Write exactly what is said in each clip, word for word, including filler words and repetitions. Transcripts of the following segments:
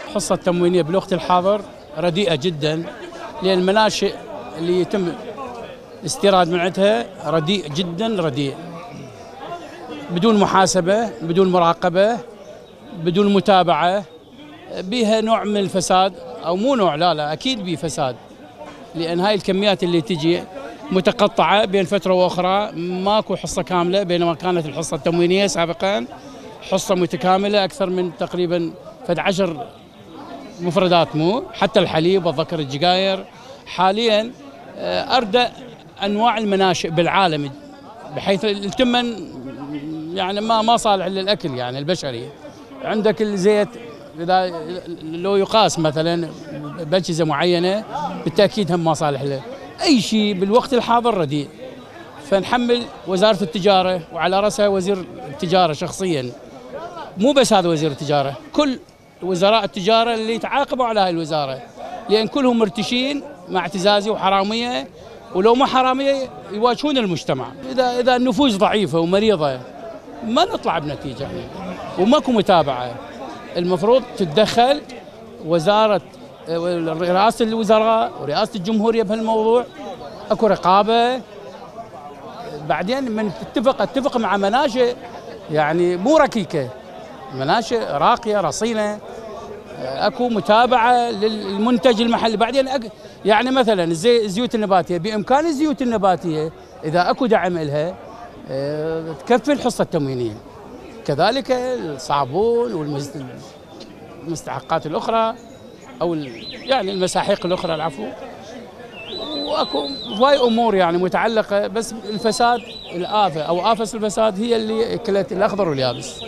الحصة التموينية بالوقت الحاضر رديئة جدا، لأن المناشئ اللي يتم استيراد من عندها رديء جدا رديء، بدون محاسبة، بدون مراقبة، بدون متابعة، بها نوع من الفساد، أو مو نوع، لا لا أكيد بيه فساد، لأن هاي الكميات اللي تجي متقطعة بين فترة وأخرى، ماكو حصة كاملة، بينما كانت الحصة التموينية سابقا حصة متكاملة أكثر من تقريبا فد عشر مفردات، مو حتى الحليب والذكر الجقاير. حاليا أردى أنواع المناشئ بالعالم، بحيث التمن يعني ما ما صالح للأكل يعني البشري. عندك الزيت إذا لو يقاس مثلا بأجهزة معينة بالتأكيد هم ما صالح له. أي شيء بالوقت الحاضر رديء، فنحمل وزارة التجارة وعلى رأسها وزير التجارة شخصيا، مو بس هذا وزير التجارة، كل وزراء التجارة اللي يتعاقبوا على هاي الوزارة، لأن كلهم مرتشين مع اعتزازي وحرامية، ولو ما حرامية يواجهون المجتمع. إذا إذا النفوس ضعيفة ومريضة ما نطلع بنتيجة يعني، وماكو متابعة. المفروض تتدخل وزارة رئاسة الوزراء ورئاسة الجمهورية بهالموضوع، اكو رقابة. بعدين من تتفق اتفق مع مناشئ يعني مو ركيكة، مناشئ راقية رصينة، اكو متابعة للمنتج المحلي. بعدين أك يعني مثلا الزيوت النباتية، بإمكان الزيوت النباتية إذا اكو دعم لها تكفي الحصة التموينية، كذلك الصابون والمستحقات الأخرى أو يعني المساحيق الأخرى، العفو. واكو هواي أمور يعني متعلقة، بس الفساد الآفة أو آفة الفساد هي اللي أكلت الأخضر واليابس.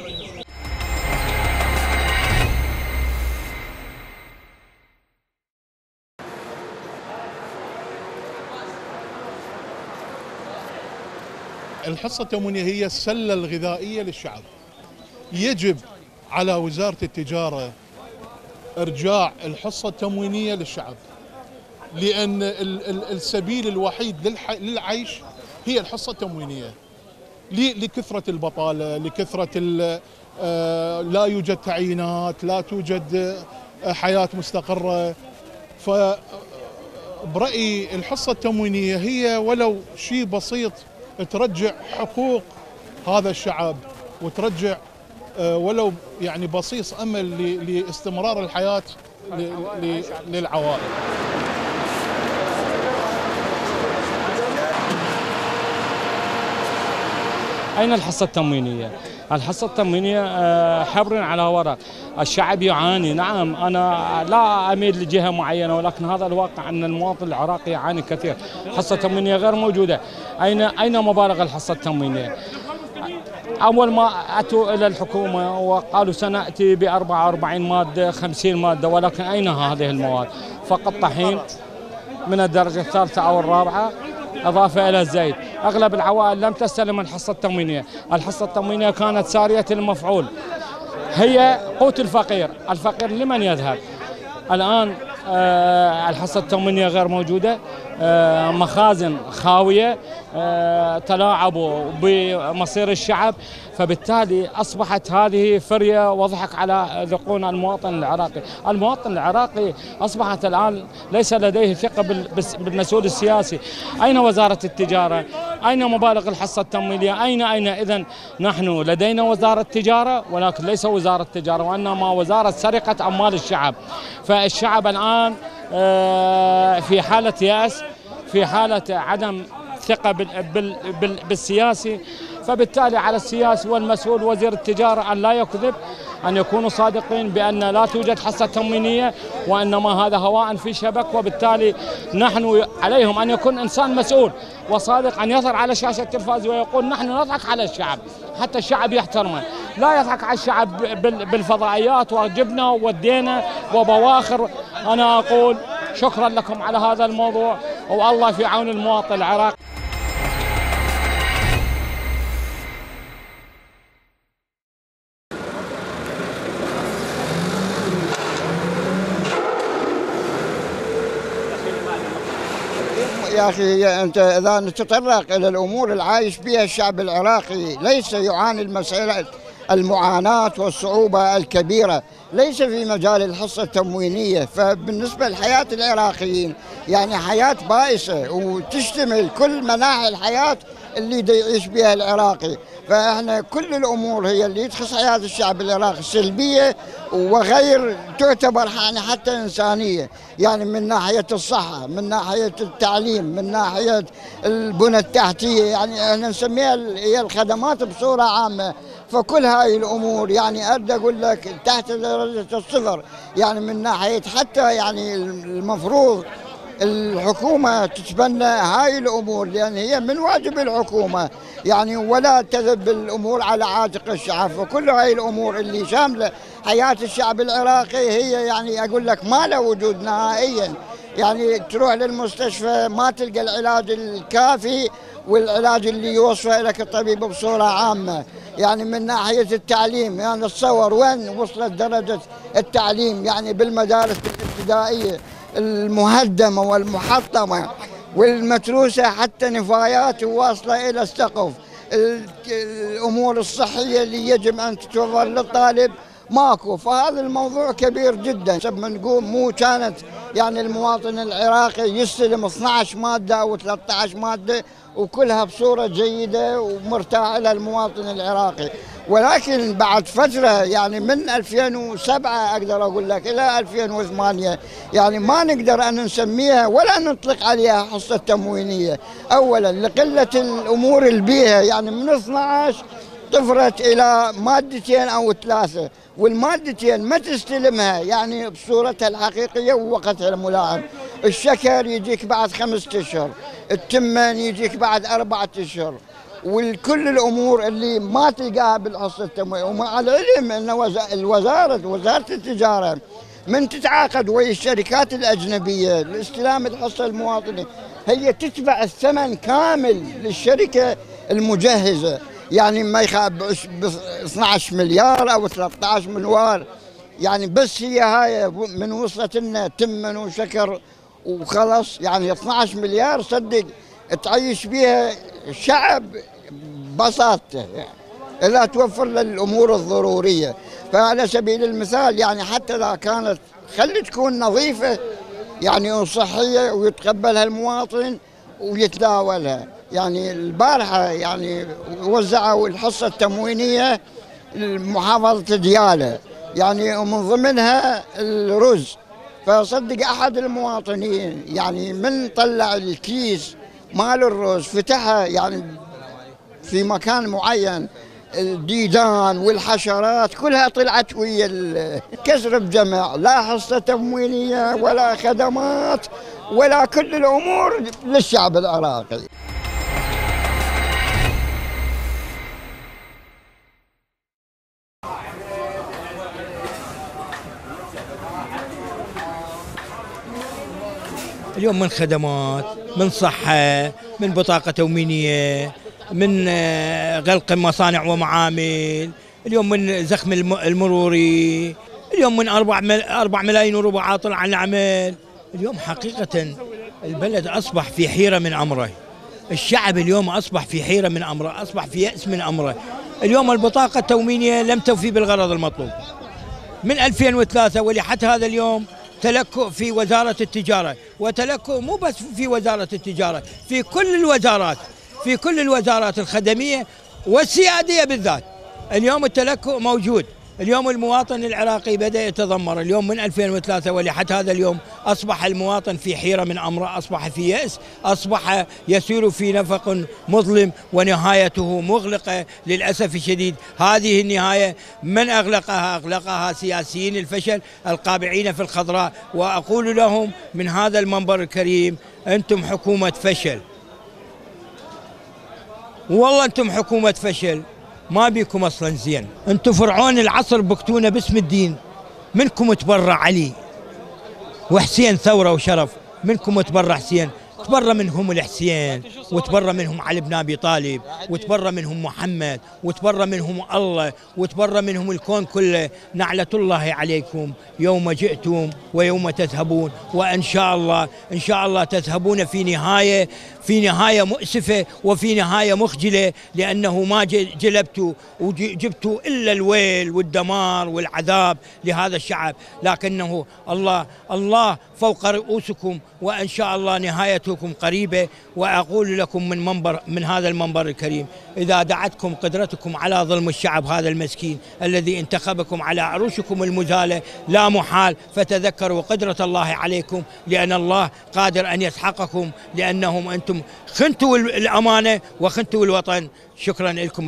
الحصة التموينية هي السلة الغذائية للشعب. يجب على وزارة التجارة إرجاع الحصة التموينية للشعب، لأن السبيل الوحيد للعيش هي الحصة التموينية، لكثرة البطالة، لكثرة لا يوجد تعيينات، لا توجد حياة مستقرة. فبرأيي الحصة التموينية هي ولو شيء بسيط ترجع حقوق هذا الشعب، وترجع ولو يعني بصيص امل لاستمرار الحياه للعوائل. أين الحصة التموينية؟ الحصة التموينية حبر على ورق. الشعب يعاني، نعم أنا لا أميل لجهة معينة، ولكن هذا الواقع أن المواطن العراقي يعاني كثير. الحصة التموينية غير موجودة. أين أين مبالغ الحصة التموينية؟ أول ما أتوا إلى الحكومة وقالوا سنأتي ب أربعة وأربعين مادة خمسين مادة، ولكن أين هذه المواد؟ فقط طحين من الدرجة الثالثة أو الرابعة، إضافة إلى الزيت. أغلب العوائل لم تستلم الحصة التموينية. الحصة التموينية كانت سارية المفعول، هي قوت الفقير. الفقير لمن يذهب؟ الآن آه الحصة التموينية غير موجودة، آه مخازن خاوية، آه تلاعبوا بمصير الشعب، فبالتالي أصبحت هذه فرية وضحك على ذقون المواطن العراقي. المواطن العراقي أصبحت الآن ليس لديه ثقة بالمسؤول السياسي. أين وزارة التجارة؟ أين مبالغ الحصة التموينية؟ أين أين إذن نحن لدينا وزارة تجارة، ولكن ليس وزارة تجارة، وإنما وزارة سرقة أموال الشعب. فالشعب الآن في حالة يأس، في حالة عدم ثقة بالسياسي. فبالتالي على السياسي والمسؤول وزير التجارة أن لا يكذب، أن يكونوا صادقين بأن لا توجد حصة تموينية، وإنما هذا هواء في شبك. وبالتالي نحن عليهم أن يكون إنسان مسؤول وصادق، أن يظهر على شاشة التلفاز ويقول نحن نضحك على الشعب حتى الشعب يحترمه، لا يضحك على الشعب بالفضائيات وجبنا وودينا وبواخر. أنا أقول شكرا لكم على هذا الموضوع، والله في عون المواطن العراقي. يا أخي أنت إذا نتطرق إلى الأمور العايش بها الشعب العراقي، ليس يعاني المسألة المعاناة والصعوبة الكبيرة ليس في مجال الحصة التموينية. فبالنسبة لحياة العراقيين يعني حياة بائسة وتشتمل كل مناحي الحياة اللي دا يعيش بها العراقي. فاحنا كل الامور هي اللي تخص حياه الشعب العراقي سلبيه وغير تعتبر يعني حتى انسانيه، يعني من ناحيه الصحه، من ناحيه التعليم، من ناحيه البنى التحتيه، يعني احنا نسميها هي الخدمات بصوره عامه. فكل هاي الامور يعني اريد اقول لك تحت درجه الصفر، يعني من ناحيه حتى يعني المفروض الحكومة تتبنى هاي الأمور، لأن هي من واجب الحكومة يعني ولا تذب الأمور على عاتق الشعب. فكل هاي الأمور اللي شاملة حياة الشعب العراقي هي يعني أقول لك ما له وجود نهائيا. يعني تروح للمستشفى ما تلقى العلاج الكافي والعلاج اللي يوصفه لك الطبيب بصورة عامة. يعني من ناحية التعليم يعني تصور وين وصلت درجة التعليم، يعني بالمدارس الابتدائية المهدمة والمحطمة والمتروسة حتى نفايات واصلة إلى السقف. الأمور الصحية اللي يجب أن تتوفر للطالب ماكو. فهذا الموضوع كبير جدا. لما نقول مو كانت يعني المواطن العراقي يستلم اثنعش مادة أو ثلاثة عشر مادة وكلها بصورة جيدة ومرتاحة للمواطن العراقي، ولكن بعد فترة يعني من ألفين وسبعة أقدر أقول لك إلى ألفين وثمانية يعني ما نقدر أن نسميها ولا نطلق عليها حصة تموينية. أولا لقلة الأمور البيئة، يعني من اثنعش طفرت إلى مادتين أو ثلاثة، والمادتين ما تستلمها يعني بصورتها الحقيقية ووقتها الملائم. الشكر يجيك بعد خمسة أشهر، التمن يجيك بعد أربعة أشهر، والكل الامور اللي ما تلقاها بالحصه التموينيه. ومع العلم ان الوزاره وزاره التجاره من تتعاقد ويا الشركات الاجنبيه لاستلام الحصه المواطنه هي تدفع الثمن كامل للشركه المجهزه، يعني ما يخاب ب اثنعش مليار او ثلاثة عشر مليار. يعني بس هي هاي من وصلت لنا تمن وشكر وخلص، يعني اثنعش مليار صدق تعيش بها الشعب ببساطة إلا توفر للأمور الضرورية. فعلى سبيل المثال يعني حتى إذا كانت خلي تكون نظيفة يعني وصحية ويتقبلها المواطن ويتداولها. يعني البارحة يعني وزعوا الحصة التموينية لمحافظة ديالى يعني ومن ضمنها الرز. فصدق أحد المواطنين يعني من طلع الكيس مال الرز فتحها يعني في مكان معين، الديدان والحشرات كلها طلعت ويا الكسر بجمع، لا حصة تموينية ولا خدمات ولا كل الأمور للشعب العراقي. اليوم من خدمات، من صحة، من بطاقة تموينية، من غلق مصانع ومعامل، اليوم من زخم المروري، اليوم من أربع ملايين وربع عاطل عن العمل. اليوم حقيقة البلد أصبح في حيرة من أمره، الشعب اليوم أصبح في حيرة من أمره، أصبح في يأس من أمره. اليوم البطاقة التموينية لم توفي بالغرض المطلوب من ألفين وثلاثة ولحد هذا اليوم. تلكؤ في وزارة التجارة، وتلكؤ مو بس في وزارة التجارة، في كل الوزارات، في كل الوزارات الخدمية والسيادية بالذات. اليوم التلكؤ موجود. اليوم المواطن العراقي بدأ يتذمر. اليوم من ألفين وثلاثة ولحد هذا اليوم أصبح المواطن في حيرة من أمره، أصبح في يأس، أصبح يسير في نفق مظلم ونهايته مغلقة للأسف الشديد. هذه النهاية من أغلقها؟ أغلقها سياسيين الفشل القابعين في الخضراء. وأقول لهم من هذا المنبر الكريم أنتم حكومة فشل، والله أنتم حكومة فشل، ما بيكم اصلا زين. انتم فرعون العصر بكتونا باسم الدين. منكم تبرع علي وحسين ثوره وشرف، منكم تبرع حسين. تبرى منهم الحسين، وتبرى منهم علي بن ابي طالب، وتبرى منهم محمد، وتبرى منهم الله، وتبرى منهم الكون كله. نعلة الله عليكم يوم جئتم ويوم تذهبون، وان شاء الله ان شاء الله تذهبون في نهايه في نهايه مؤسفه وفي نهايه مخجله، لانه ما جلبتوا وجبتوا الا الويل والدمار والعذاب لهذا الشعب، لكنه الله الله فوق رؤوسكم، وان شاء الله نهايتكم قريبه. واقول لكم من منبر من هذا المنبر الكريم، اذا دعتكم قدرتكم على ظلم الشعب هذا المسكين الذي انتخبكم على عروشكم المزاله، لا محال فتذكروا قدره الله عليكم، لان الله قادر ان يسحقكم، لانهم انتم خنتوا الامانه وخنتوا الوطن. شكرا لكم.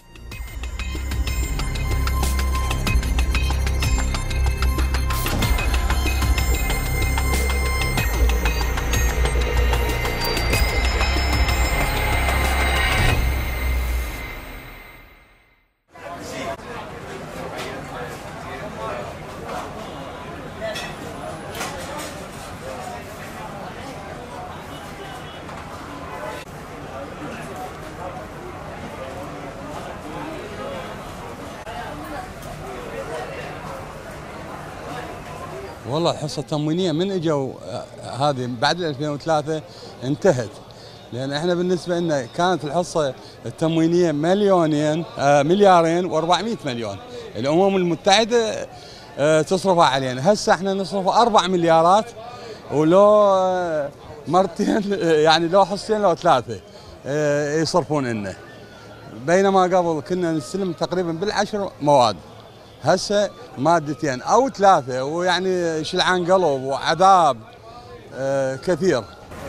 والله الحصة التموينية من اجوا هذه بعد ألفين وثلاثة انتهت، لأن احنا بالنسبة لنا كانت الحصة التموينية مليونين آه مليارين وأربعمئة مليون، الأمم المتحدة آه تصرفها علينا، هسه احنا نصرف أربع مليارات ولو آه مرتين يعني لو حصتين لو ثلاثة آه يصرفون لنا، بينما قبل كنا نستلم تقريبا بالعشر مواد، هسه مادتين او ثلاثه، ويعني شلعان قلب وعذاب آه كثير.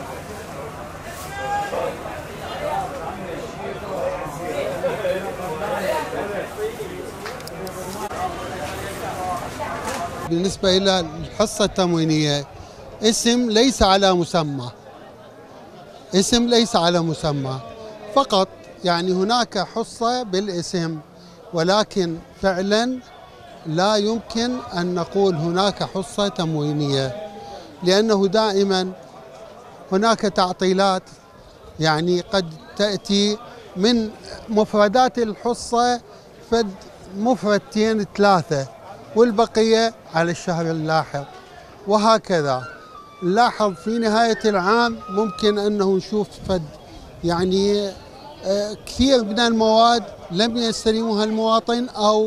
بالنسبه الى الحصه التموينيه، اسم ليس على مسمى، اسم ليس على مسمى فقط، يعني هناك حصه بالاسم، ولكن فعلا لا يمكن أن نقول هناك حصة تموينية، لأنه دائما هناك تعطيلات، يعني قد تأتي من مفردات الحصة فد مفردتين ثلاثة والبقية على الشهر اللاحق، وهكذا نلاحظ في نهاية العام ممكن أنه نشوف فد يعني كثير من المواد لم يستلمها المواطن أو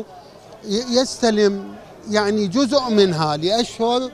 يستلم يعني جزء منها لأشهر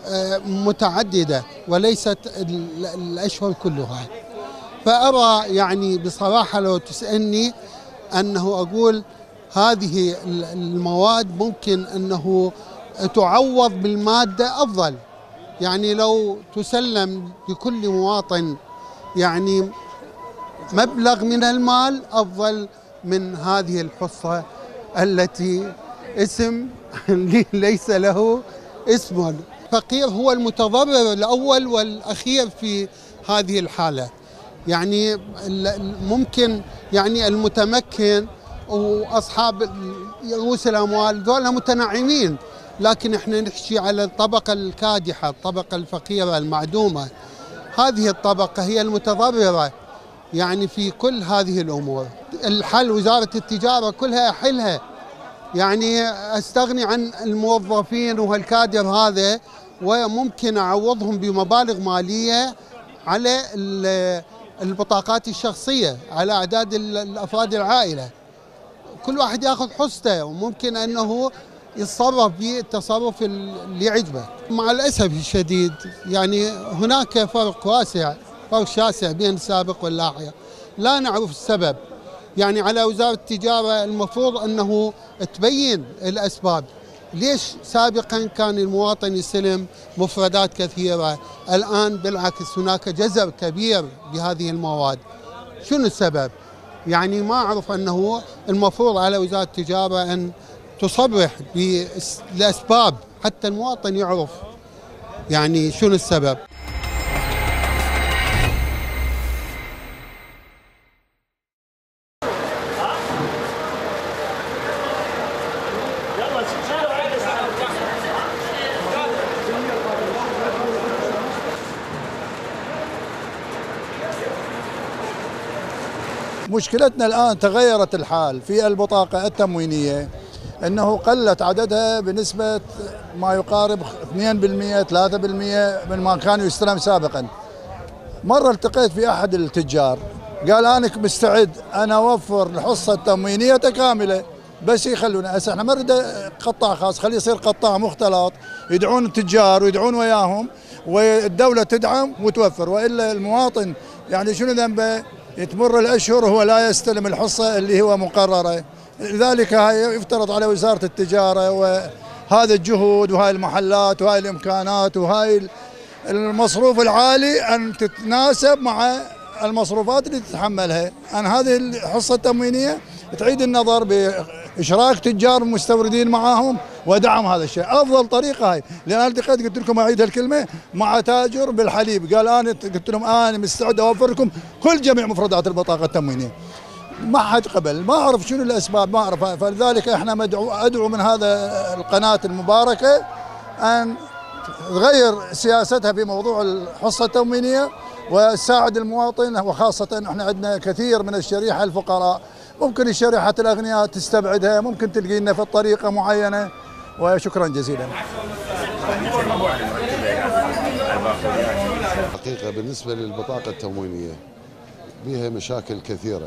متعددة وليست الأشهر كلها. فأرى يعني بصراحة لو تسألني أنه أقول هذه المواد ممكن أنه تعوض بالمادة أفضل، يعني لو تسلم لكل مواطن يعني مبلغ من المال أفضل من هذه الحصة التي اسم ليس له اسم. الفقير هو المتضرر الأول والأخير في هذه الحالة، يعني ممكن يعني المتمكن وأصحاب رؤوس الأموال ذولا متنعمين، لكن احنا نحكي على الطبقة الكادحة، الطبقة الفقيرة المعدومة، هذه الطبقة هي المتضررة يعني في كل هذه الأمور. الحل وزارة التجارة كلها أحلها، يعني أستغني عن الموظفين وهالكادر هذا، وممكن أعوضهم بمبالغ مالية على البطاقات الشخصية، على أعداد الأفراد العائلة، كل واحد يأخذ حصته، وممكن أنه يتصرف بالتصرف اللي يعجبه. مع الأسف الشديد يعني هناك فرق واسع، فرق شاسع بين السابق واللاحق، لا نعرف السبب. يعني على وزارة التجارة المفروض أنه تبين الأسباب، ليش سابقا كان المواطن يستلم مفردات كثيرة، الآن بالعكس هناك جزر كبير بهذه المواد، شنو السبب؟ يعني ما أعرف أنه المفروض على وزارة التجارة أن تصرح بالأسباب حتى المواطن يعرف يعني شنو السبب. مشكلتنا الآن تغيرت الحال في البطاقة التموينية، أنه قلت عددها بنسبة ما يقارب اثنين بالمئة ثلاثة بالمئة من ما كانوا يستلم سابقا. مرة التقيت في أحد التجار قال أنا مستعد أنا أوفر الحصة التموينية كاملة بس يخلونا. هسه احنا ما نريد قطاع خاص، خليه يصير قطاع مختلط، يدعون التجار ويدعون وياهم والدولة تدعم وتوفر، وإلا المواطن يعني شنو ذنبه تمر الأشهر وهو لا يستلم الحصة اللي هو مقررة. لذلك هاي يفترض على وزارة التجارة وهذا الجهود وهاي المحلات وهاي الإمكانات وهاي المصروف العالي أن تتناسب مع المصروفات اللي تتحملها. أن هذه الحصة التموينية تعيد النظر بإشراك تجار مستوردين معاهم ودعم هذا الشيء. أفضل طريقة هاي، لأن أنا التقيت قلت لكم أعيد هالكلمة مع تاجر بالحليب قال أنا قلت لهم أنا مستعد أوفر لكم كل جميع مفردات البطاقة التموينية. ما حد قبل، ما أعرف شنو الأسباب، ما أعرف. فلذلك إحنا مدعو أدعو من هذا القناة المباركة أن تغير سياستها في موضوع الحصة التموينية وتساعد المواطن، وخاصة احنا عندنا كثير من الشريحة الفقراء، ممكن الشريحة الأغنياء تستبعدها، ممكن تلقي لنا في طريقة معينة. وشكرا جزيلا. حقيقة بالنسبة للبطاقة التموينية بها مشاكل كثيرة،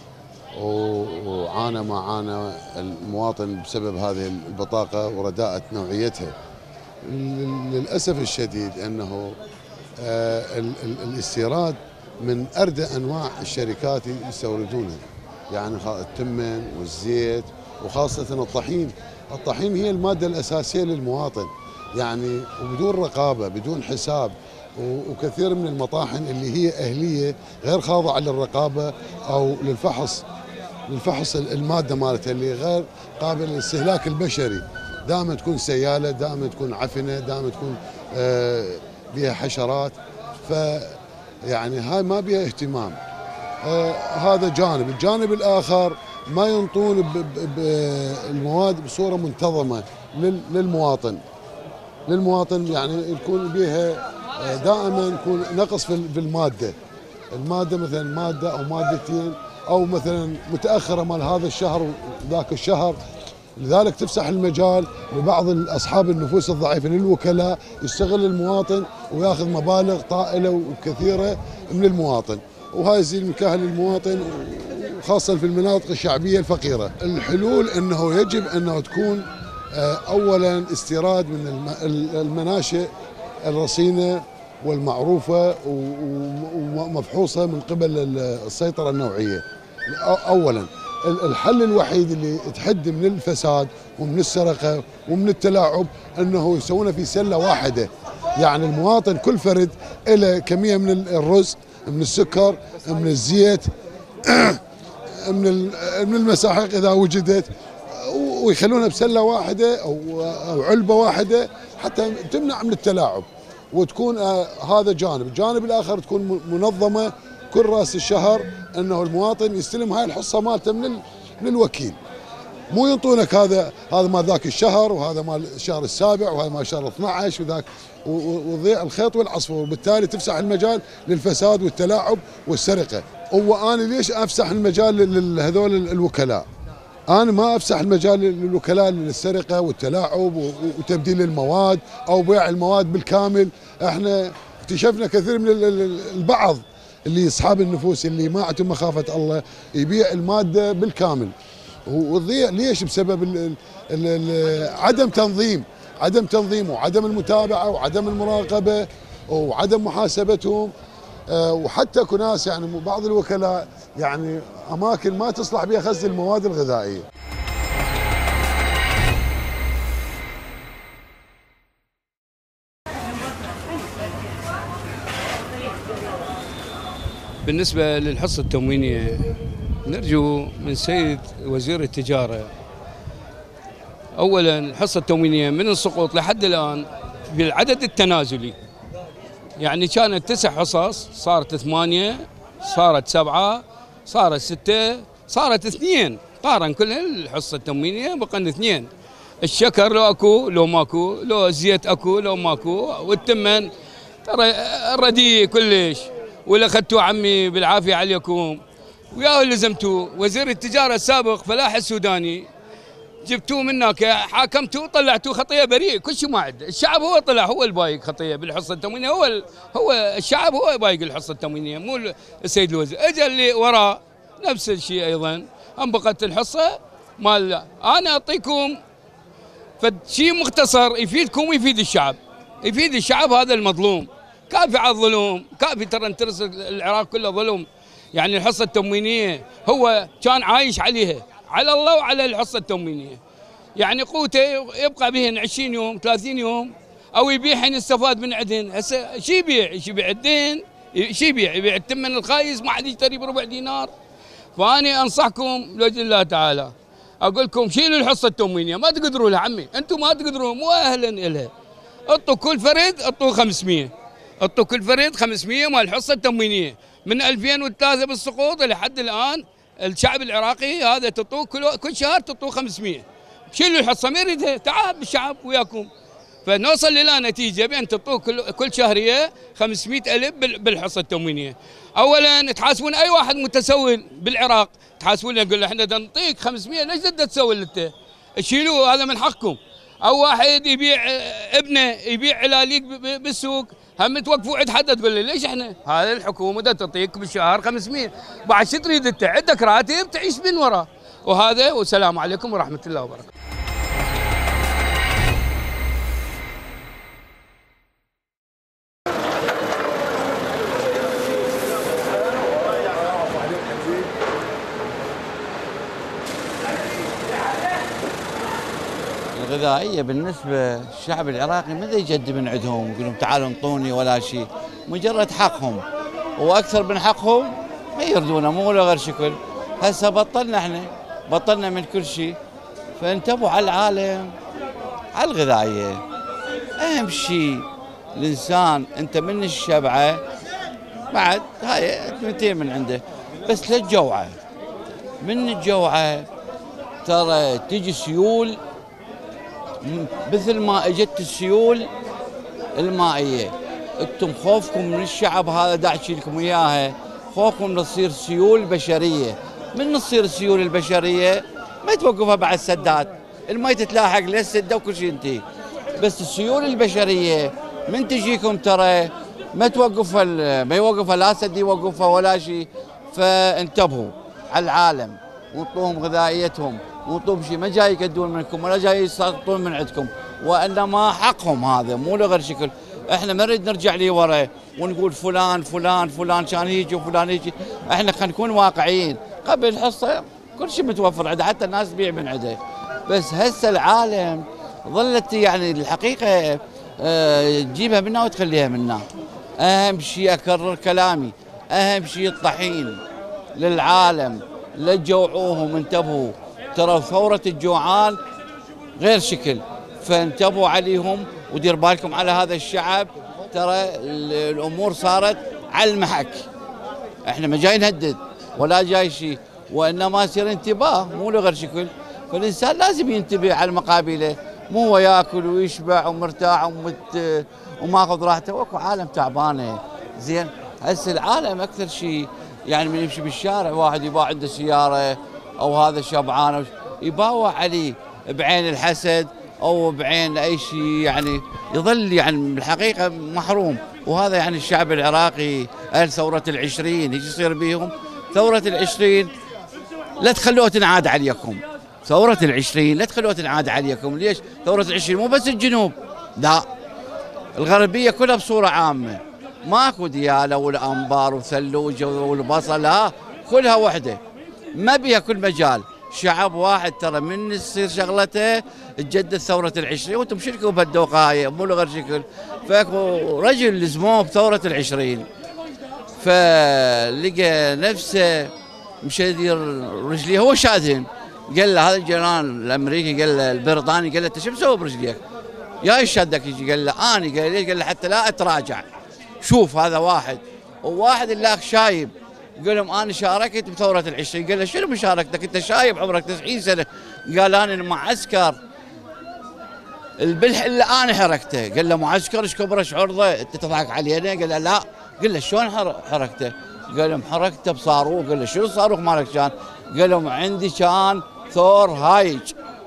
وعانى ما عانى المواطن بسبب هذه البطاقة ورداءة نوعيتها. للأسف الشديد أنه الاستيراد من أردى أنواع الشركات يستوردونها، يعني التمن والزيت وخاصة الطحين. الطحين هي المادة الأساسية للمواطن، يعني وبدون رقابة بدون حساب، وكثير من المطاحن اللي هي أهلية غير خاضعة للرقابة أو للفحص للفحص المادة مالتها اللي غير قابل للاستهلاك البشري. دائما تكون سيالة، دائما تكون عفنة، دائما تكون آه بها حشرات، ف يعني هاي ما بها اهتمام. آه هذا جانب. الجانب الآخر ما ينطون بالمواد بصورة منتظمة للمواطن للمواطن يعني يكون بها دائما يكون نقص في المادة المادة مثلا مادة أو مادتين، أو مثلا متأخرة مال هذا الشهر وذاك الشهر. لذلك تفسح المجال لبعض أصحاب النفوس الضعيفة للوكلاء يستغل المواطن وياخذ مبالغ طائلة وكثيرة من المواطن، وهاي يزيد من كاهل المواطن وخاصة في المناطق الشعبية الفقيرة. الحلول أنه يجب أنه تكون أولا استيراد من المناشئ الرصينة والمعروفة ومفحوصة من قبل السيطرة النوعية. أولا الحل الوحيد اللي تحد من الفساد ومن السرقة ومن التلاعب أنه يسوونه في سلة واحدة، يعني المواطن كل فرد له كمية من الرز، من السكر، من الزيت، من من المساحيق إذا وجدت، ويخلونها بسلة واحدة أو أو علبة واحدة حتى تمنع من التلاعب. وتكون آه هذا جانب. الجانب الآخر تكون منظمة كل راس الشهر أنه المواطن يستلم هاي الحصة مالته من من الوكيل، مو ينطونك هذا هذا مال ذاك الشهر وهذا مال الشهر السابع وهذا مال شهر اثني عشر وذاك، ويضيع الخيط والعصفور، وبالتالي تفسح المجال للفساد والتلاعب والسرقة. هو أنا ليش أفسح المجال لهذول الوكلاء؟ أنا ما أفسح المجال للوكلاء للسرقة والتلاعب وتبديل المواد أو بيع المواد بالكامل. احنا اكتشفنا كثير من البعض اللي أصحاب النفوس اللي ما عندهم مخافة الله يبيع المادة بالكامل وتضيع. ليش؟ بسبب ال ال ال عدم تنظيم عدم تنظيم وعدم المتابعة وعدم المراقبة وعدم محاسبتهم. أه وحتى اكو ناس يعني بعض الوكلاء يعني اماكن ما تصلح بها خزن المواد الغذائيه. بالنسبه للحصه التموينيه نرجو من سيد وزير التجاره اولا الحصه التموينيه من السقوط لحد الان بالعدد التنازلي، يعني كانت تسع حصص صارت ثمانية، صارت سبعة، صارت ستة، صارت اثنين، قارن كل الحصة التموينية بقن اثنين. الشكر لو اكو لو ماكو، لو الزيت اكو لو ماكو، والتمن ترى الرديء كلش، واللي اخذتوه عمي بالعافية عليكم. وياه لزمتوه. وزير التجاره السابق فلاح السوداني جبتوه من هناك حاكمتوه طلعتوه خطيه بريء، كل شيء ما عنده. الشعب هو طلع هو البايق خطيه بالحصه التموينيه، هو ال... هو الشعب هو بايق الحصه التموينيه مو السيد الوزير. اجى اللي وراه نفس الشيء ايضا، انبقت الحصه مال. انا اعطيكم فشيء مختصر يفيدكم ويفيد الشعب، يفيد الشعب هذا المظلوم. كافي على الظلم، كافي ترى انترس العراق كله ظلم. يعني الحصه التموينيه هو كان عايش عليها، على الله وعلى الحصه التموينيه. يعني قوته يبقى بهن عشرين يوم ثلاثين يوم، او يبيعهن يستفاد من عندهن. هسه شو يبيع؟ شو يبيع الدين؟ شو يبيع؟ يبيع التمن الخايس، ما حد يشتري بربع دينار. فاني انصحكم لاجل الله تعالى، اقول لكم شيلوا الحصه التموينيه، ما تقدروا لها عمي، انتم ما تقدروا، مو اهلا الها. اعطوا كل فرد اعطوا خمسمئة، اعطوا كل فرد خمسمئة مال الحصه التموينيه. من ألفين وثلاثة بالسقوط لحد الان الشعب العراقي هذا تعطوه كل كل شهر تعطوه خمسمئة. شيلوا الحصه ما يريدها، تعال بالشعب وياكم. فنوصل الى نتيجه بان تعطوه كل كل شهريه خمسمئة ألف بالحصه التموينيه. اولا تحاسبون اي واحد متسول بالعراق، تحاسبونه يقول له احنا نعطيك خمسمئة، ليش بدك تسول انت؟ شيلوه، هذا من حقكم. او واحد يبيع ابنه يبيع علاليق بالسوق، هم توقفوا عند حد تقول له ليش احنا؟ هذه الحكومه بدها تعطيك بالشهر خمسمئة، بعد شو تريد انت؟ عندك راتب تعيش من وراه. وهذا والسلام عليكم ورحمه الله وبركاته. الغذائيه بالنسبه للشعب العراقي ما يجد من عندهم، يقولون تعالوا انطوني ولا شيء، مجرد حقهم، واكثر من حقهم ما يردونه، مو ولا غير شكل. هسه بطلنا احنا، بطلنا من كل شيء، فانتبهوا على العالم، على الغذائيه. اهم شيء الانسان انت من الشبعه بعد هاي اثنتين من عنده، بس لا تجوعه. من الجوعه ترى تجي سيول مثل ما اجت السيول المائيه. انتم خوفكم من الشعب هذا دا احكي لكم اياها، خوفكم تصير سيول بشريه. من تصير السيول البشريه ما توقفها بعد سدات، المي تتلاحق للسده وكل شيء ينتهي. بس السيول البشريه من تجيكم ترى ما توقفها، ما يوقفها لا سد يوقفها ولا شيء. فانتبهوا على العالم وانطوهم غذائيتهم، وانطوهم شيء، ما جاي يقدون منكم ولا جاي يسقطون من عندكم، وانما حقهم هذا مو لغير شكل. احنا ما نريد نرجع لي ورا ونقول فلان فلان فلان كان يجي وفلان يجي، احنا خلينا نكون واقعيين. قبل الحصه كل شيء متوفر عنده، حتى الناس تبيع من عنده. بس هسه العالم ظلت يعني الحقيقه اه تجيبها منا وتخليها منا. اهم شيء اكرر كلامي، اهم شيء الطحين للعالم، لا تجوعوهم، انتبهوا. ترى ثوره الجوعان غير شكل، فانتبهوا عليهم ودير بالكم على هذا الشعب. ترى الامور صارت على المحك، احنا ما جاي نهدد ولا جاي شيء، وانما يصير انتباه مو لغير شكل. فالانسان لازم ينتبه على مقابله، مو هو ياكل ويشبع ومرتاح ومت وماخذ راحته. واكو عالم تعبانه زين. هسه العالم اكثر شيء يعني من يمشي بالشارع واحد يباع عنده سياره او هذا شبعان يباوع عليه بعين الحسد او بعين اي شيء، يعني يظل يعني بالحقيقه محروم. وهذا يعني الشعب العراقي اهل ثوره العشرين ايش يصير بيهم؟ ثوره العشرين لا تخلوها تنعاد عليكم، ثوره العشرين لا تخلوها تنعاد عليكم. ليش؟ ثوره العشرين مو بس الجنوب، لا الغربيه كلها بصوره عامه، ماكو دياله والانبار وثلوجه والبصل، ها كلها وحده، ما بيها كل مجال. شعب واحد ترى من تصير شغلته تجدد ثوره العشرين، وانتم شركوا بهالدوقه هاي مو غير شكل. فاكو رجل لزموه بثوره العشرين، فلقى نفسه مشى يدير رجليه، هو شادهن. قال له هذا الجيران الامريكي، قال له البريطاني، قال له انت شو مسوي برجليك؟ يا ايش شدك يجي؟ قال له اني. قال ليش؟ قال له حتى لا اتراجع. شوف هذا واحد، وواحد اللي شايب يقول لهم انا شاركت بثوره العشرين. قال له شنو مشاركتك؟ انت شايب عمرك تسعين سنه. قال انا معسكر البلح اللي انا حركته. قال له معسكر ايش كبره ايش عرضه؟ انت تضحك علينا؟ قال له لا. قال له شلون حركته؟ قال لهم حركته بصاروخ. قال له شنو الصاروخ مالك كان؟ قال لهم عندي كان ثور هايج.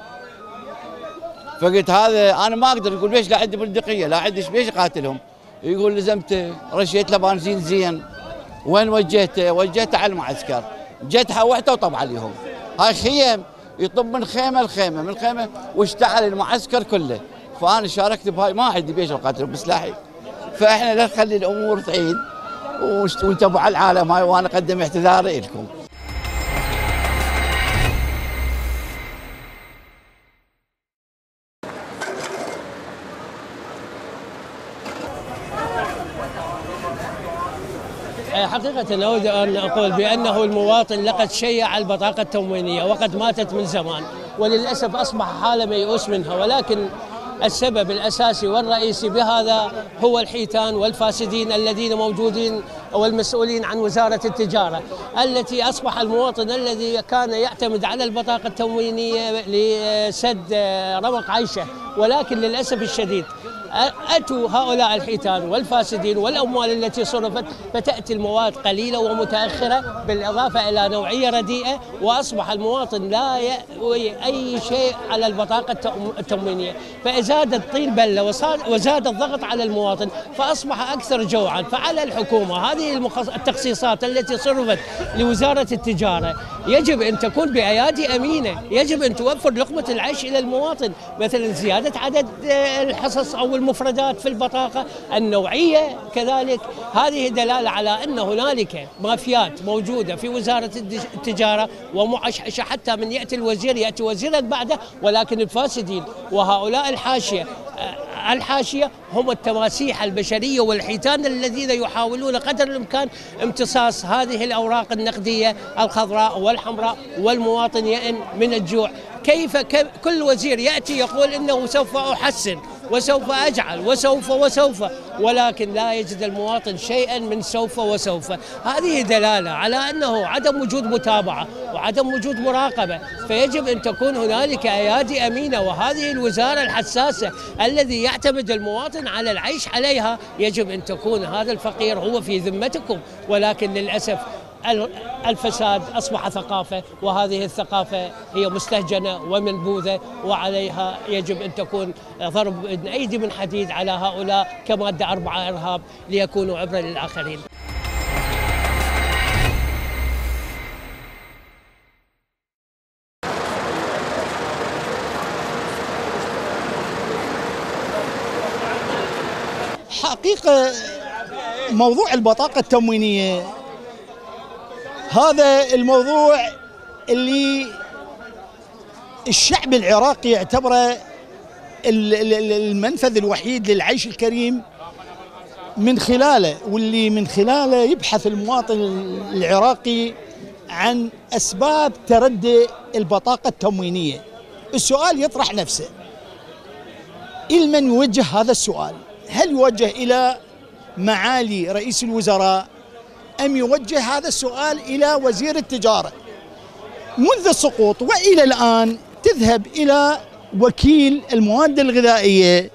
فقلت هذا انا ما اقدر. يقول ليش لا عندي بندقيه لا عندي ليش اقاتلهم؟ يقول لزمته رشيت له بنزين زين. وين وجهته؟ وجهته على المعسكر. جت حوحته وطب عليهم. هاي خيم يطب من خيمه لخيمه من خيمه واشتعل المعسكر كله. فانا شاركت بهاي ما عندي بيش اقاتلهم بسلاحي. فاحنا لا نخلي الامور تعين وانتبهوا على العالم هاي وانا اقدم اعتذاري لكم. حقيقة أود أن أقول بأنه المواطن لقد شيع البطاقة التموينية وقد ماتت من زمان، وللأسف أصبح حالة ميؤوس منها، ولكن السبب الأساسي والرئيسي بهذا هو الحيتان والفاسدين الذين موجودين والمسؤولين عن وزارة التجارة، التي أصبح المواطن الذي كان يعتمد على البطاقة التموينية لسد رمق عيشه، ولكن للأسف الشديد أتوا هؤلاء الحيتان والفاسدين والأموال التي صرفت فتأتي المواد قليلة ومتأخرة، بالإضافة إلى نوعية رديئة، وأصبح المواطن لا يأوي أي شيء على البطاقة التموينية، فزاد الطين بلة وزاد الضغط على المواطن فأصبح أكثر جوعا. فعلى الحكومة هذه التخصيصات التي صرفت لوزارة التجارة يجب أن تكون بأيادي أمينة، يجب أن توفر لقمة العيش إلى المواطن، مثلا زيادة عدد الحصص أو المفردات في البطاقة، النوعية كذلك. هذه دلالة على أن هنالك مافيات موجودة في وزارة التجارة ومعشعشة، حتى من يأتي الوزير يأتي وزيرا بعده، ولكن الفاسدين وهؤلاء الحاشية الحاشية هم التماسيح البشرية والحيتان الذين يحاولون قدر الإمكان امتصاص هذه الأوراق النقدية الخضراء والحمراء، والمواطن يئن من الجوع. كيف كل وزير يأتي يقول إنه سوف أحسن وسوف أجعل وسوف وسوف، ولكن لا يجد المواطن شيئا من سوف وسوف. هذه دلالة على أنه عدم وجود متابعة وعدم وجود مراقبة، فيجب أن تكون هنالك أيادي أمينة، وهذه الوزارة الحساسة الذي يعتمد المواطن على العيش عليها يجب أن تكون هذا الفقير هو في ذمتكم، ولكن للأسف الفساد أصبح ثقافة، وهذه الثقافة هي مستهجنة ومنبوذة، وعليها يجب أن تكون ضرب أيدي من حديد على هؤلاء كمادة أربعة إرهاب ليكونوا عبرة للآخرين. حقيقة موضوع البطاقة التموينية هذا الموضوع اللي الشعب العراقي يعتبره المنفذ الوحيد للعيش الكريم من خلاله، واللي من خلاله يبحث المواطن العراقي عن أسباب تردي البطاقة التموينية. السؤال يطرح نفسه، إلى من يوجه هذا السؤال؟ هل يوجه إلى معالي رئيس الوزراء أم يوجه هذا السؤال إلى وزير التجارة؟ منذ السقوط وإلى الآن تذهب إلى وكيل المواد الغذائية،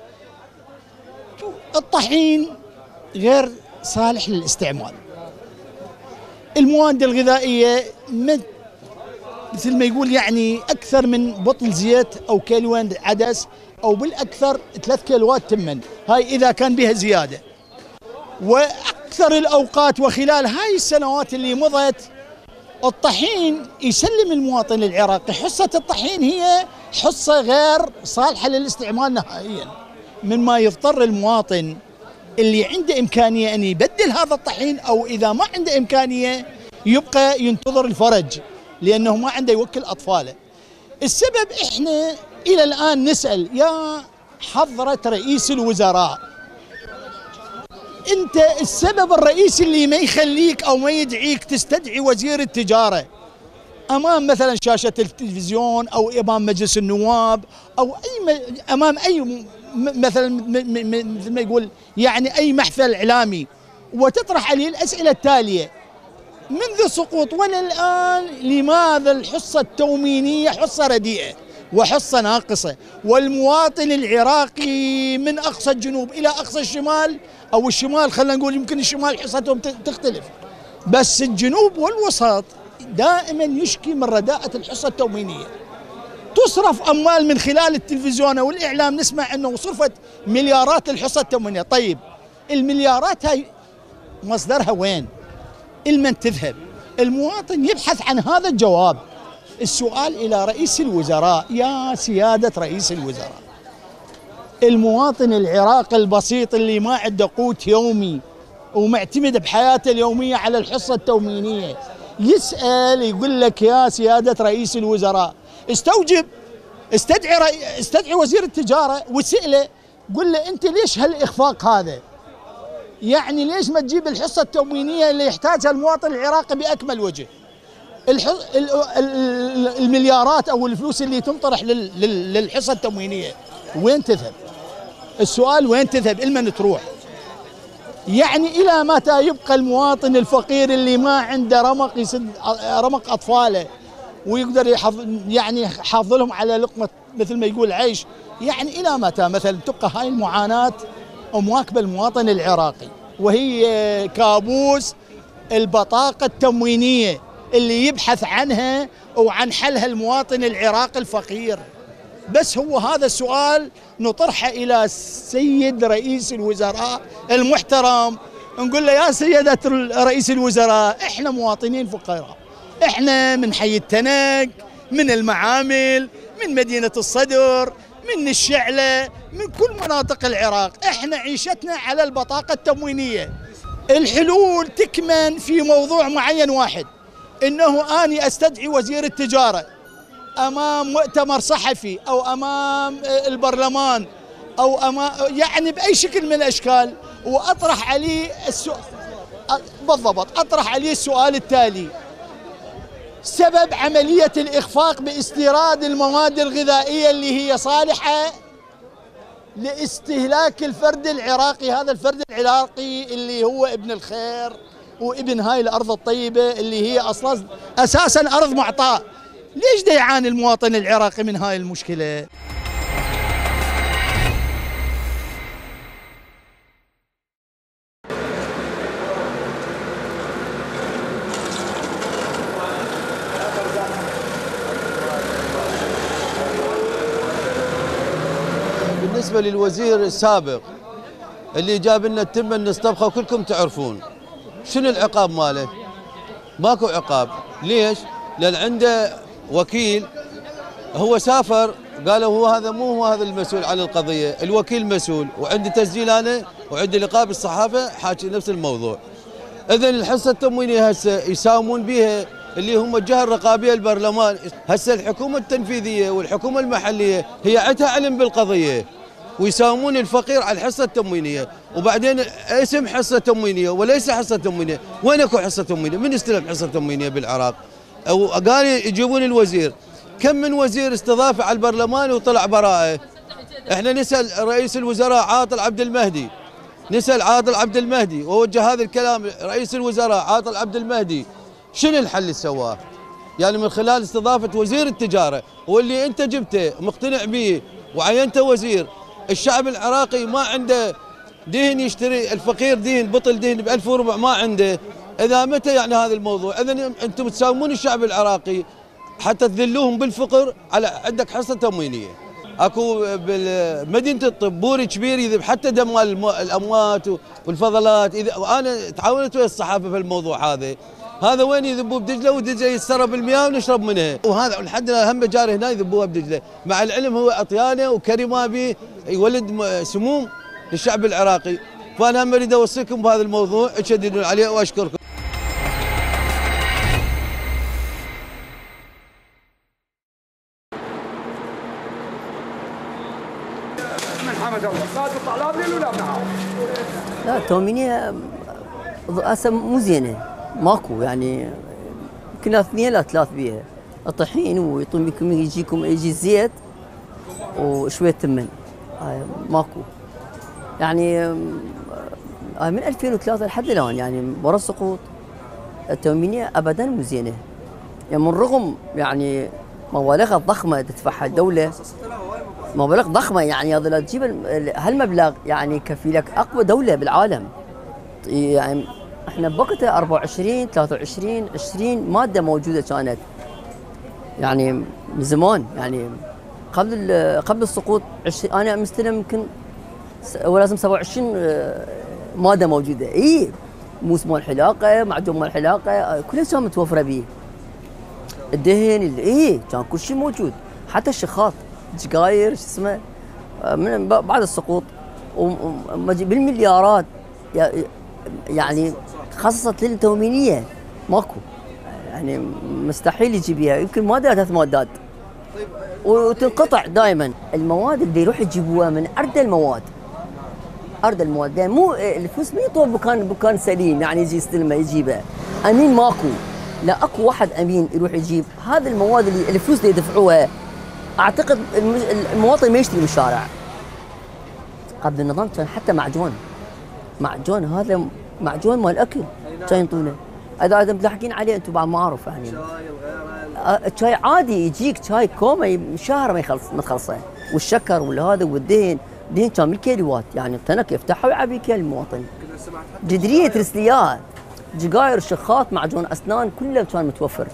الطحين غير صالح للاستعمال. المواد الغذائية مثل ما يقول يعني أكثر من بطل زيت أو كيلوين عدس أو بالأكثر ثلاث كيلوات تمن، هاي إذا كان بها زيادة. وأكثر الأوقات وخلال هاي السنوات اللي مضت الطحين يسلم المواطن العراقي، حصة الطحين هي حصة غير صالحة للاستعمال نهائيا، مما يضطر المواطن اللي عنده إمكانية أن يبدل هذا الطحين، أو إذا ما عنده إمكانية يبقى ينتظر الفرج لأنه ما عنده يوكل أطفاله. السبب إحنا إلى الآن نسأل يا حضرة رئيس الوزراء، أنت السبب الرئيسي اللي ما يخليك أو ما يدعيك تستدعي وزير التجارة أمام مثلا شاشة التلفزيون أو أمام مجلس النواب أو أي أمام أي مثلا مثل ما يقول يعني أي محفل إعلامي، وتطرح عليه الأسئلة التالية: منذ سقوط ولا الآن لماذا الحصة التموينية حصة رديئة وحصة ناقصة، والمواطن العراقي من أقصى الجنوب إلى أقصى الشمال أو الشمال، خلينا نقول يمكن الشمال حصتهم تختلف، بس الجنوب والوسط دائما يشكي من رداءة الحصة التموينية. تصرف أموال من خلال التلفزيون والإعلام، نسمع أنه صرفت مليارات للحصة التموينية. طيب المليارات هاي مصدرها وين؟ المن تذهب؟ المواطن يبحث عن هذا الجواب. السؤال إلى رئيس الوزراء: يا سيادة رئيس الوزراء، المواطن العراقي البسيط اللي ما عنده قوت يومي ومعتمد بحياته اليومية على الحصة التموينية يسأل يقول لك يا سيادة رئيس الوزراء استوجب استدعي رأي استدعي وزير التجارة وسأله، قل له أنت ليش هالإخفاق هذا؟ يعني ليش ما تجيب الحصة التموينية اللي يحتاجها المواطن العراقي بأكمل وجه؟ المليارات أو الفلوس اللي تنطرح للحصة التموينية وين تذهب؟ السؤال وين تذهب؟ إلمن تروح؟ يعني إلى متى يبقى المواطن الفقير اللي ما عنده رمق يسد رمق أطفاله ويقدر يحافظ يعني يحافظ لهم على لقمة مثل ما يقول عيش؟ يعني إلى متى مثلا تبقى هاي المعاناة مواكبة المواطن العراقي، وهي كابوس البطاقة التموينية اللي يبحث عنها وعن حلها المواطن العراقي الفقير. بس هو هذا السؤال نطرحه إلى السيد رئيس الوزراء المحترم، نقول له يا سيدة رئيس الوزراء احنا مواطنين فقراء، احنا من حي التنق، من المعامل، من مدينة الصدر، من الشعلة، من كل مناطق العراق، احنا عيشتنا على البطاقة التموينية. الحلول تكمن في موضوع معين واحد، انه اني استدعي وزير التجارة امام مؤتمر صحفي او امام البرلمان او امام يعني باي شكل من الاشكال واطرح عليه السؤال بالضبط، اطرح عليه السؤال التالي: سبب عملية الإخفاق باستيراد المواد الغذائية اللي هي صالحة لاستهلاك الفرد العراقي، هذا الفرد العراقي اللي هو ابن الخير وابن هاي الأرض الطيبة اللي هي أصلا أساسا أرض معطاء. ليش دا يعاني المواطن العراقي من هاي المشكلة؟ بالنسبة للوزير السابق اللي جاب لنا التمة النصطبخة وكلكم تعرفون شنو العقاب ماله؟ ماكو عقاب. ليش؟ لأن عنده وكيل هو سافر، قالوا هو هذا مو هو هذا المسؤول عن القضية، الوكيل مسؤول، وعندي تسجيل أنا وعندي لقاء بالصحافة حاكي نفس الموضوع. إذن الحصة التموينية هسه يساومون بها اللي هم الجهة الرقابية البرلمان. هسه الحكومة التنفيذية والحكومة المحلية هي عندها علم بالقضية ويساومون الفقير على الحصة التموينية، وبعدين اسم حصة تموينية وليس حصة تموينية. وين اكو حصة تموينية؟ من استلم حصة تموينية بالعراق؟ او قال يجيبون الوزير. كم من وزير استضاف على البرلمان وطلع براءة. احنا نسأل رئيس الوزراء عاطل عبد المهدي، نسأل عاطل عبد المهدي ووجه هذا الكلام رئيس الوزراء عاطل عبد المهدي، شنو الحل اللي سواه؟ يعني من خلال استضافة وزير التجارة واللي انت جبته مقتنع به وعينته وزير. الشعب العراقي ما عنده دهن يشتري، الفقير دهن بطل دهن ب ألف وربع ما عنده. اذا متى يعني هذا الموضوع؟ اذا انتم تساومون الشعب العراقي حتى تذلوهم بالفقر على عندك حصة تموينية. اكو بمدينة الطب بوري كبير يذب حتى دم الاموات والفضلات. اذا وانا تعاونت ويا الصحافة في الموضوع هذا، هذا وين يذبوه؟ بدجله، ودجله يتسرب المياه ونشرب منها، وهذا لحد هم جاري هنا يذبوها بدجله. مع العلم هو اطيانه وكريمه به يولد سموم للشعب العراقي. فانا هم اريد اوصيكم بهذا الموضوع تشددون عليه واشكركم. من حمد الله صادق طلاب لي ولا معه؟ لا التموينية هسه مو زينه، ماكو يعني كنا اثنين لا ثلاث بيها. الطحين ويطون بكم يجيكم يجي الزيت وشويه تمن، هاي ماكو. يعني من ألفين وثلاثة لحد الان يعني ورا السقوط التموينية ابدا مو زينه. يعني من رغم يعني مبالغ ضخمه تدفعها الدوله، مبالغ ضخمه يعني هذا تجيب هالمبلغ يعني يكفي لك اقوى دوله بالعالم. يعني احنا بوقتها أربعة وعشرين ثلاثة وعشرين عشرين ماده موجوده كانت، يعني من زمان، يعني قبل قبل السقوط انا مستلم يمكن ولازم سبعة وعشرين ماده موجوده. اي موس مال حلاقه، معجون مال حلاقه، كلها كان متوفره به. الدهن اي كان كل شيء موجود، حتى الشخاط، سجاير شو اسمه من بعد السقوط بالمليارات، يعني خصصت للتومينيه ماكو، يعني مستحيل يجي بيها، يمكن ماده ثلاث مادات وتنقطع دائما. المواد اللي يروح يجيبوها من ارض المواد، ارض المواد، مو الفلوس ما يطوب بكان بكان سليم، يعني يجي يستلمها يجيبها. امين ماكو، لا اكو واحد امين يروح يجيب هذه المواد اللي الفلوس اللي يدفعوها. اعتقد المواطن ما يشتري بالشارع. قبل النظام كان حتى معجون، معجون هذا معجون مال اكل كان ينطونه. اذا اذا ملاحقين عليه انتم بعد ما اعرف يعني. شاي عادي يجيك شاي كومه شهر ما يخلص ما تخلصه، والشكر والهذا والدهن، دهن كان بالكيلوات، يعني التنك يفتحها ويعبي كيل المواطن. جدريه ترسليات، جقاير، شخاط، معجون اسنان، كله كان متوفر.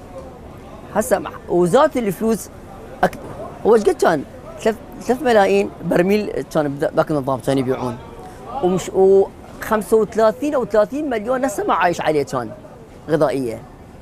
هسه وزاد الفلوس أك... هو ايش قد كان؟ ثلاث ملايين برميل كان ذاك النظام كانوا يبيعون، ومش و خمسة وثلاثين او ثلاثين مليون هسه ما عايش عليه كان غذائيه.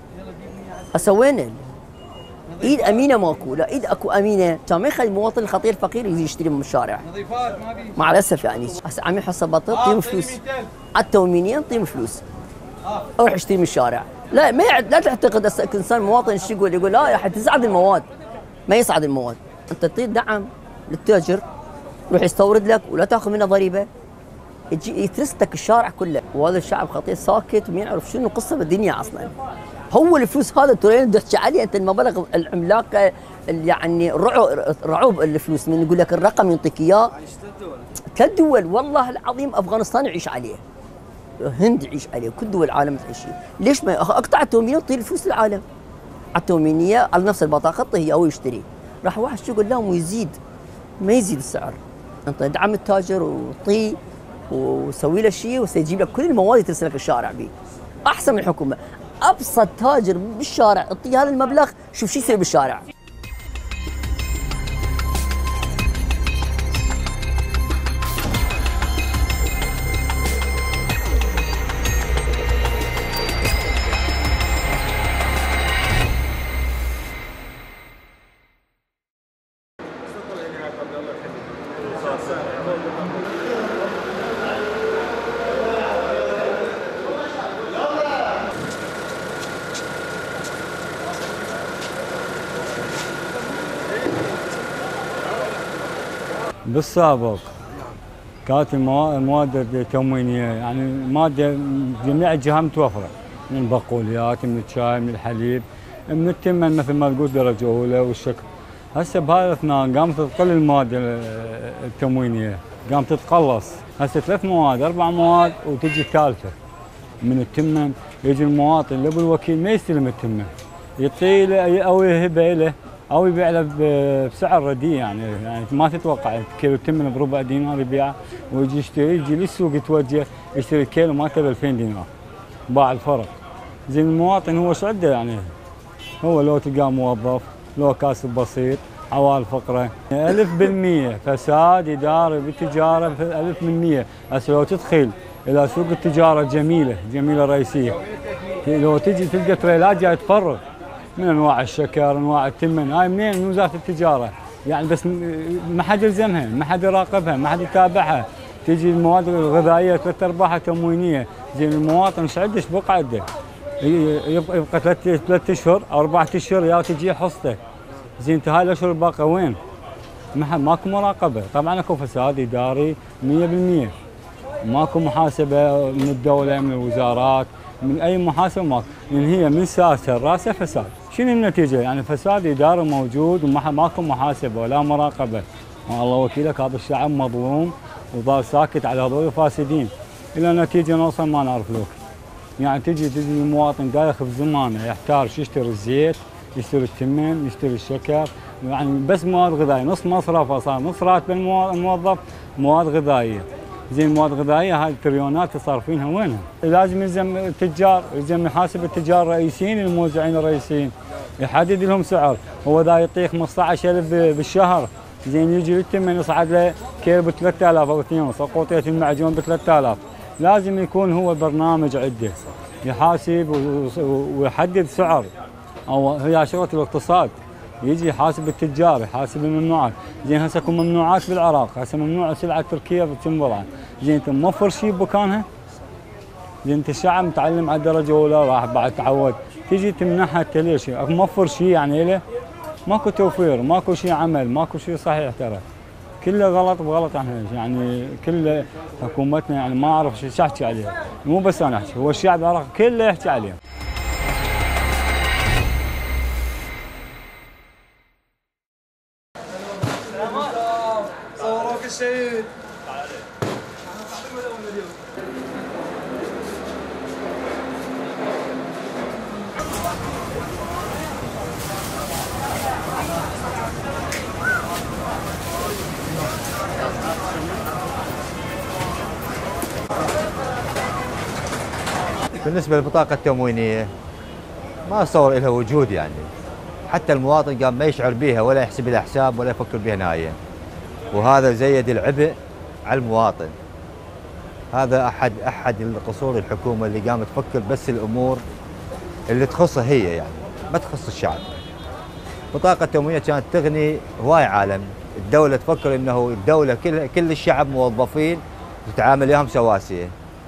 هسه وين؟ ايد امينه ماكو، لا ايد اكو امينه، كان ما يخلي المواطن الخطير الفقير يجي يشتري من الشارع. مع الاسف يعني هسه عم يحصل بطل طيم فلوس، على التومينيه طيم فلوس. اروح اشتري من الشارع. لا ما يعد، لا تعتقد هسه انسان مواطن ايش يقول؟ يقول لا يا اخي تصعد المواد. ما يصعد المواد، انت تعطي دعم للتاجر يروح يستورد لك ولا تاخذ منه ضريبه. يجي يترستك الشارع كله، وهذا الشعب خطير ساكت وما يعرف شنو قصه بالدنيا اصلا. هو الفلوس هذا ترين تحكي عليه انت المبالغ العملاقه، يعني رعوب الفلوس، من يقول لك الرقم يعطيك اياه. ثلاث دول والله العظيم، افغانستان يعيش عليه، هند يعيش عليه، كل دول العالم تعيش. ليش ما اقطع التومينيه وطي الفلوس للعالم؟ على التومينيه على نفس البطاقه طيه او يشتري. راح واحد شو يقول لهم ويزيد، ما يزيد السعر. انت ادعم التاجر وطي وسوي له شيء وسيجيب لك كل المواد اللي ترسل لك الشارع به. احسن من الحكومه. ابسط تاجر بالشارع اعطيه هذا المبلغ، شوف شو يصير بالشارع. بالسابق كانت المواد التموينيه، يعني الماده جميع الجهات متوفره، من البقوليات، من الشاي، من الحليب، من التمن مثل ما تقول درجه اولى والشكر. هسه بهذا الاثنين قامت تقل المواد التموينيه، قامت تتقلص، هسه ثلاث مواد اربع مواد وتجي الثالثه من التمن. يجي المواطن اللي بالوكيل ما يستلم التمن، يعطيه له او يهبه له او يبيع له بسعر رديء، يعني يعني ما تتوقع كيلو تمن بربع دينار يبيعه، ويجي يشتري، يجي للسوق يتوجه يشتري الكيلو مالته ب ألفين دينار، باع الفرق. زين المواطن هو ايش عنده؟ يعني هو لو تلقاه موظف، لو كاسب بسيط، عوال فقره، ألف بالمية فساد إداري بالتجارة، ألف بالمية. هسه لو تدخل إلى سوق التجارة جميلة، جميلة رئيسية، لو تجي تلقى تريلات جاي تفرغ من أنواع الشكر، أنواع التمن، هاي منين؟ من وزارة التجارة، يعني بس ما حد يلزمها، ما حد يراقبها، ما حد يتابعها. تجي المواد الغذائية ثلاث أرباعها تموينية، زين المواطن ايش عنده؟ ايش بقى عنده؟ يبقى ثلاث ثلاث اشهر او اربع اشهر يا تجي حصته. زين انت هاي الاشهر الباقيه وين؟ ما ماكو مراقبه، طبعا اكو فساد اداري مية بالمية، ماكو محاسبه من الدوله، من الوزارات، من اي محاسبه ماكو، لان هي من ساسه راسه فساد. شنو النتيجه؟ يعني فساد اداري موجود وماكو محاسبه ولا مراقبه. والله وكيلك هذا الشعب مظلوم وظل ساكت على هذول الفاسدين، الى نتيجه نوصل ما نعرف لوك. يعني تجي تجي المواطن دايخ بزمانه يحتار شو يشتري الزيت، يشتري التمن، يشتري الشكر، يعني بس مواد غذائيه، نص مصرفه صار، نص راتب الموظف مواد غذائيه. زين المواد الغذائيه هذه التريونات صارفينها وينها؟ لازم يلزم التجار، يلزم يحاسب التجار الرئيسيين الموزعين الرئيسيين، يحدد لهم سعر، هو ذا يعطيه خمسة عشر ألف بالشهر، زين يجي للتمن يصعد له كيل ب ثلاثة آلاف او اثنين ونص، قوطيه المعجون ب ثلاثة آلاف، لازم يكون هو برنامج عنده يحاسب ويحدد سعر، او هي شغله الاقتصاد، يجي يحاسب التجار، يحاسب الممنوعات، زين هسه اكو ممنوعات بالعراق، هسه ممنوع سلعه تركيه بتم وضعها، زين انت موفر شيء بمكانها؟ زين انت الشعب متعلم على الدرجه الاولى راح بعد تعود، تجي تمنحها انت ليش؟ موفر شيء يعني له؟ ماكو توفير، ماكو شيء عمل، ماكو شيء صحيح ترى. كله غلط بغلط احنا يعني كل حكومتنا يعني ما اعرف شو احكي عليها، مو بس انا احكي، هو الشعب العراقي كله يحكي عليها. صوروك الشهيد. بالنسبة للبطاقة التموينية ما أتصور لها وجود يعني، حتى المواطن قام ما يشعر بها ولا يحسب لها حساب ولا يفكر بها نهائيا، وهذا زيد العبء على المواطن. هذا أحد أحد القصور الحكومة اللي قامت تفكر بس الأمور اللي تخصها هي يعني، ما تخص الشعب. البطاقة التموينية كانت تغني هواي عالم، الدولة تفكر إنه الدولة كل كل الشعب موظفين تتعامل وياهم سواسية.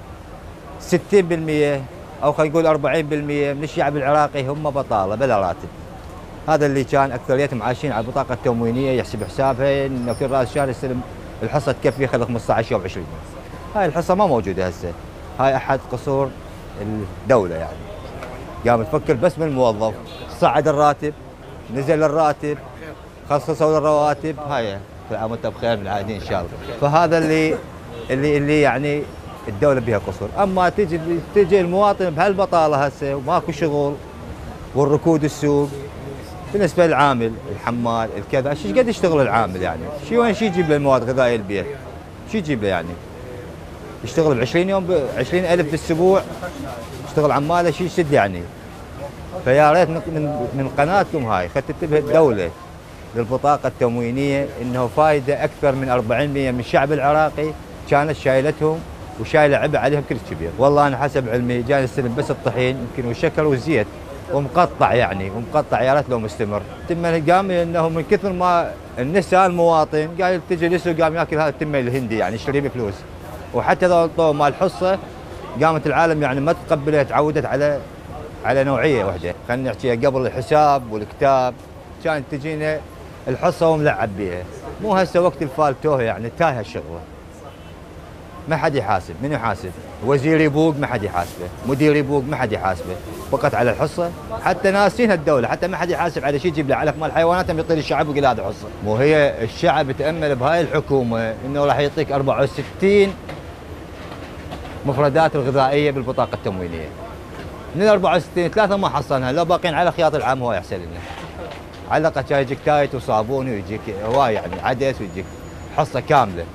ستين بالمئة او خلينا نقول أربعين بالمئة من الشعب العراقي هم بطاله بلا راتب. هذا اللي كان اكثريتهم عايشين على البطاقه التموينيه، يحسب حسابها انه كل راس شهر يستلم الحصه تكفي خلال خمسة عشر يوم عشرين يوم. هاي الحصه ما موجوده هسه، هاي احد قصور الدوله يعني. قامت تفكر بس بالموظف، صعد الراتب، نزل الراتب، خصصوا الرواتب، هاي كل عام وانت بخير من العائدين ان شاء الله. فهذا اللي اللي اللي يعني الدولة بها قصور، اما تجي تجي المواطن بهالبطالة هسه وماكو شغل والركود السوق. بالنسبة للعامل الحمال الكذا، شو قد يشتغل العامل يعني؟ شي وين شي يجيب له المواد الغذائية البيت؟ شو يجيب له يعني؟ يشتغل ب عشرين يوم ب عشرين ألف بالاسبوع، يشتغل عماله شي يسد يعني. فيا ريت من من قناتكم هاي خد تنتبه الدولة للبطاقة التموينية، انه فايدة اكثر من أربعين بالمئة من الشعب العراقي كانت شايلتهم وشايله عبء عليهم كل كبير. والله انا حسب علمي جاني استلم بس الطحين يمكن والشكر والزيت ومقطع يعني، ومقطع يا ريت لو مستمر. تم قام انه من كثر ما النساء المواطن قال تجي لسه قام ياكل هذا التمه الهندي يعني يشتري بفلوس، وحتى اذا طو مال الحصه قامت العالم يعني ما تقبلها، تعودت على على نوعيه واحده. خلينا نحكي قبل الحساب والكتاب كانت تجينا الحصه وملعب بيها، مو هسه وقت الفالتوه يعني تايهه الشغله. ما حد يحاسب، من يحاسب؟ وزير يبوق ما حد يحاسبه، مدير يبوق ما حد يحاسبه، فقط على الحصه، حتى ناسين الدوله، حتى ما حد يحاسب على شيء يجيب له علف مال الحيوانات يعطي الشعب ويقول هذا حصه. مو هي الشعب تامل بهاي الحكومه انه راح يعطيك أربعة وستين مفردات الغذائيه بالبطاقه التموينيه. من ال أربعة وستين ثلاثه ما حصلنا، لو باقين على خياط العام هو يحسن لنا. على الاقل يجيك تايت وصابون ويجيك هواي يعني عدس ويجيك حصه كامله.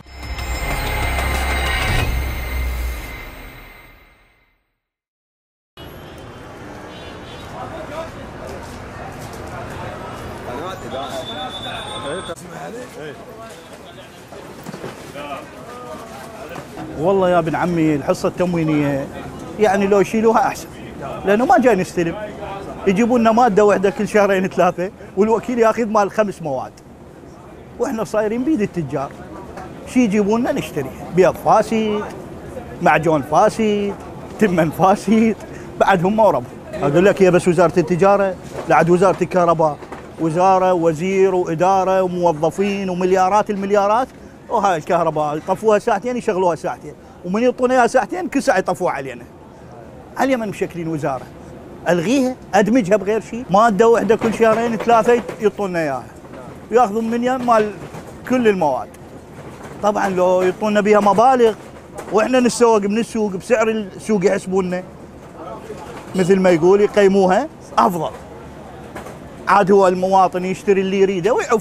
والله يا ابن عمي الحصه التموينيه يعني لو يشيلوها احسن، لانه ما جاي نستلم، يجيبوا لنا ماده واحده كل شهرين ثلاثه والوكيل ياخذ مال خمس مواد، واحنا صايرين بيد التجار. شي يجيبوا لنا نشتري بيض فاسد، معجون فاسد، تمن فاسد، بعد هم وربهم. اقول لك هي بس وزاره التجاره، بعد وزاره الكهرباء، وزاره وزير واداره وموظفين ومليارات المليارات، وهاي الكهرباء يطفوها ساعتين يشغلوها ساعتين، ومن يعطونا اياها ساعتين كل ساعه يطفوها علينا. على اليمن مشكلين وزاره، الغيها ادمجها بغير شيء، ماده واحده كل شهرين ثلاثه يعطونا اياها، وياخذون منها مال كل المواد. طبعا لو يعطونا بها مبالغ واحنا نتسوق من السوق بسعر السوق يحسبونا مثل ما يقول يقيموها افضل. عاد هو المواطن يشتري اللي يريده ويعوف اللي ما يريده.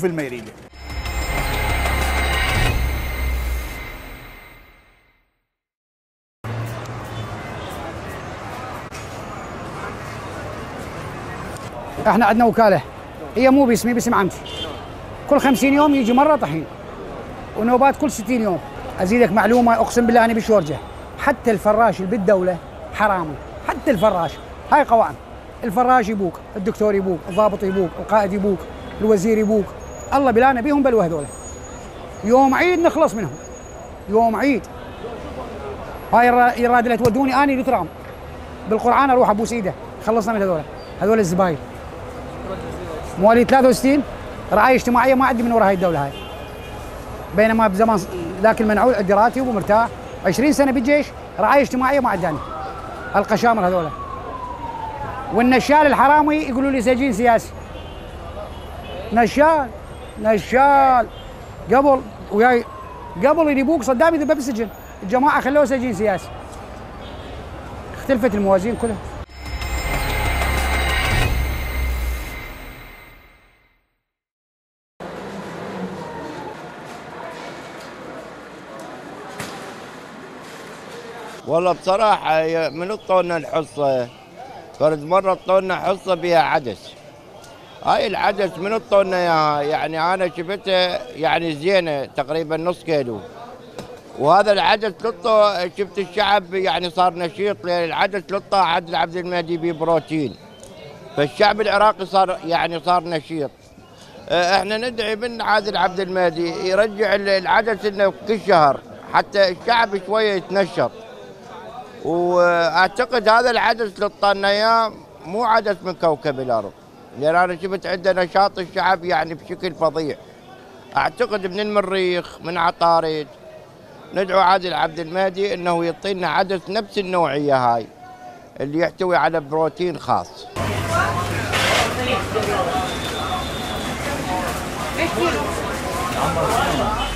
احنا عندنا وكاله هي مو باسمي باسم عمتي، كل خمسين يوم يجي مره طحين، ونوبات كل ستين يوم. ازيدك معلومه اقسم بالله انا بشورجه، حتى الفراش اللي بالدوله حرامي، حتى الفراش، هاي قوائم، الفراش يبوك، الدكتور يبوك، الضابط يبوك، القائد يبوك، الوزير يبوك، الله بلانا بيهم بلوه هذول. يوم عيد نخلص منهم، يوم عيد. هاي الراد اللي تودوني اني لترام بالقران اروح ابوس ايده، خلصنا من هذول، هذول الزباين. مواليد ثلاثة وستين رعايه اجتماعيه ما عندي من وراء هاي الدوله هاي. بينما بزمان ذاك المنعول عندي راتب ومرتاح، عشرين سنه بالجيش رعايه اجتماعيه ما عنداني. القشامر هذول. والنشال الحرامي يقولوا لي سجين سياسي. نشال نشال قبل وياي قبل يجيبوك صدام يذبح بالسجن، الجماعه خلوه سجين سياسي. اختلفت الموازين كلها. والله بصراحة من طولنا الحصة، فرد مرة طولنا حصة بها عدس. هاي العدس من طولنا اياها، يعني أنا شفتها يعني زينة تقريبا نص كيلو. وهذا العدس لطه شفت الشعب يعني صار نشيط، لأن العدس لطه عادل عبد المهدي ببروتين. فالشعب العراقي صار يعني صار نشيط. احنا ندعي من عادل عبد المهدي يرجع العدس انه كل شهر حتى الشعب شوية يتنشط. واعتقد هذا العدس اللي طلعنا اياه مو عدس من كوكب الارض، لان انا شفت عنده نشاط الشعب يعني بشكل فظيع. اعتقد من المريخ من عطارد ندعو عادل عبد المهدي انه يعطينا عدس نفس النوعيه هاي اللي يحتوي على بروتين خاص. كيلو؟